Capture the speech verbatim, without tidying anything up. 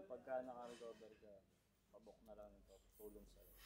pagka naka-recover ka, pabok na lang ito, tulong sa'yo.